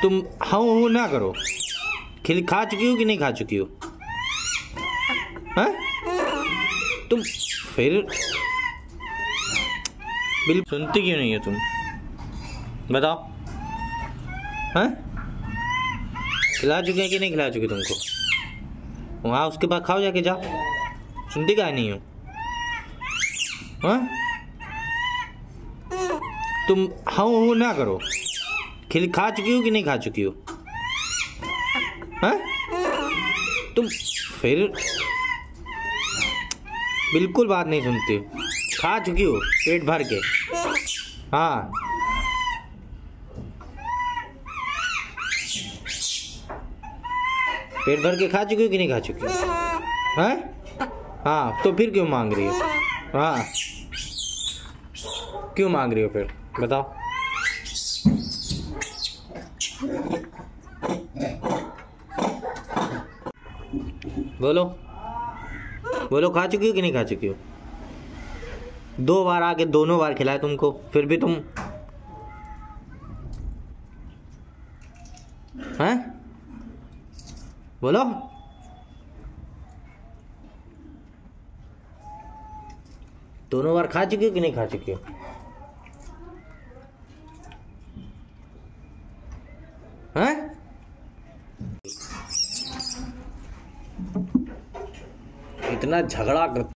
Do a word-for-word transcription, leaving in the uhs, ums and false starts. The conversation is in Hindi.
तुम हाँ हूँ ना करो। खिल खा चुकी हो कि नहीं खा चुकी हो? हाँ? तुम फिर बिल्कुल सुनती क्यों नहीं हो तुम? बताओ। हाँ? खिला चुके हैं कि नहीं खिला चुके तुमको? वहाँ उसके बाद खाओ जाके, जाओ। सुनती काहे नहीं हो? हाँ? तुम हाँ हूँ ना करो। खिल खा चुकी हो कि नहीं खा चुकी हो? हाँ? तुम फिर बिल्कुल बात नहीं सुनती। खा चुकी हो पेट भर के। हाँ। पेट भर के खा चुकी हो कि नहीं खा चुकी हो? हाँ? हाँ तो फिर क्यों मांग रही हो? हाँ क्यों मांग रही हो फिर बताओ। बोलो बोलो, खा चुकी हो कि नहीं खा चुकी हो? दो बार आके दोनों बार खिलाया तुमको, फिर भी तुम हैं? बोलो। दोनों बार खा चुकी हो कि नहीं खा चुकी हो? हैं? इतना झगड़ा कर